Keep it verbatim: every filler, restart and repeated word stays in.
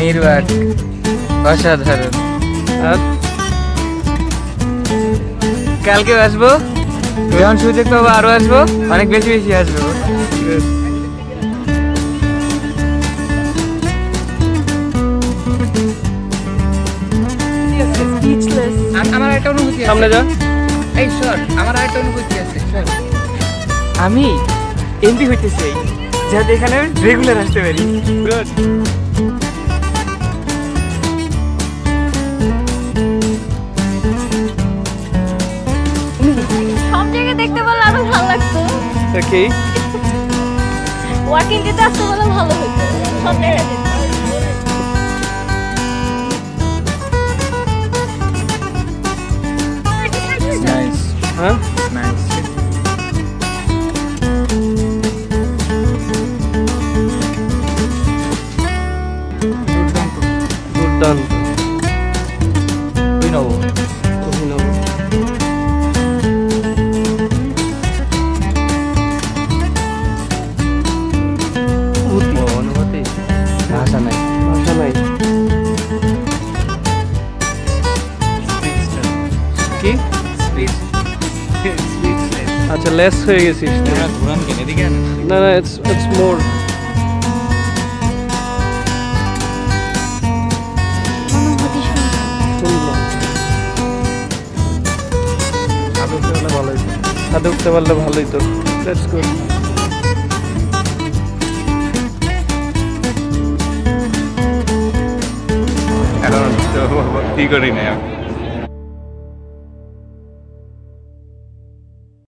নির্বাক, অসাধারণ। আর কালকে আসবো, যখন সুযোগ পাবো আরো আসবো, অনেক বেশি বেশি আসবো। আমার একটা অনুভূতি আছে। সামনে যা। এই সর, আমার একটা অনুভূতি আছে। আমি এমপি হইতে চাই, যাতে এখানে রেগুলার আসতে পারি। গুড। সব জায়গায় দেখতে পারলে আরো ভালো লাগতো। ওকে। ওয়াকিং ডেতে আসতে পারলে ভালো হতো। সব জায়গায় যেতে। Nice. Huh? Nice. Done. We know. We know. অনুভূতি ভাষা নাই, ভাষা নাই। কি? আচ্ছা, লেস হয়ে গেছিস। না না, ইটস ইটস মোর। ছাদে উঠতে পারলে ভালোই তো। Let's go. এখন তো কি করি না।